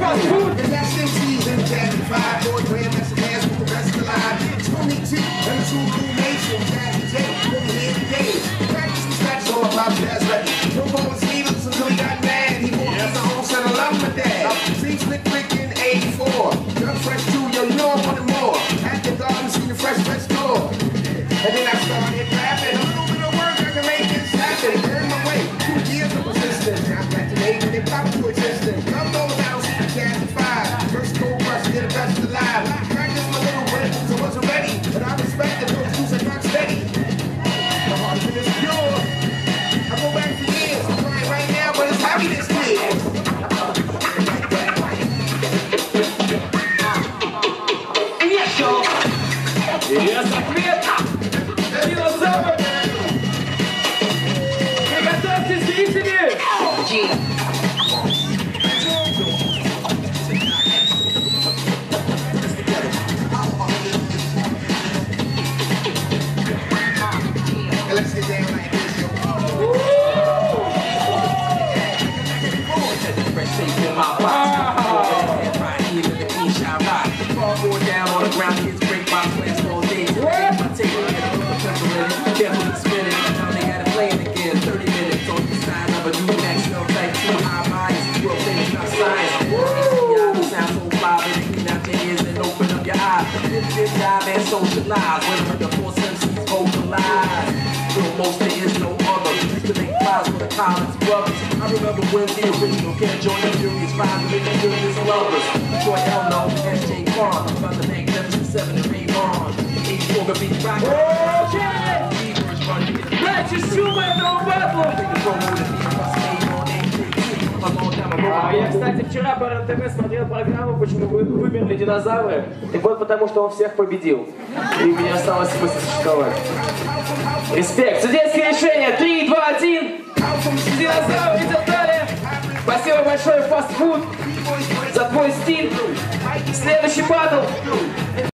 fast food. The last MCs in Jazzy 5, boy, grandmaster dance with the rest alive. 22 and the two blue nations, Jazzy J, over here today. Practice and scratch all about jazz rap. No more Stevens until he got mad. He bought his own set of love with dad. See Slick Rick in 84. Young Fresh 2, yo, you know I wanted more. At the garden, see the fresh door. And then I started rapping. A little bit of work, I can make this happen. Earn my way, 2 years of persistence. Now I'm back to make it pop to existence. Loved all about Jazzy 5. First cold rush, get the best alive. Practice my little rhythms, I wasn't ready. But I respected those who said not steady. My heart is pure. I go back for years. I'm crying right now, but it's happy this year. Yes, ответ! Динозавр! Приготовьтесь, зрители! Let's get down like this, yo. Down on the ground, kids break my plans all day. I take it and put the pencil in it. Carefully spin it. Now they gotta play it again. 30 minutes on the side of a new Maxwell type 2 high bias. World famous, not science. You sound so fly, baby. Clean out your ears and open up your eyes. Live, dive, and socialize. When the force MCs vocalize. Real most there is no other. Used to make files for the college brothers. I remember when the original Can't Join the Furious 5 and the Furious Lovers. Troy Elno, SJ Farm, about the Magnificent 7 and Ray Vaughn. 84 gonna be rock. Дальше шума этого батла! Я, кстати, вчера по РТВ смотрел программу «Почему вымерли динозавры». Так вот, потому что он всех победил. И у меня осталось смысл существовать. Респект. Судейское решение. 3, 2, 1. Динозавры идет далее. Спасибо большое, фастфуд, за твой стиль. Следующий батл.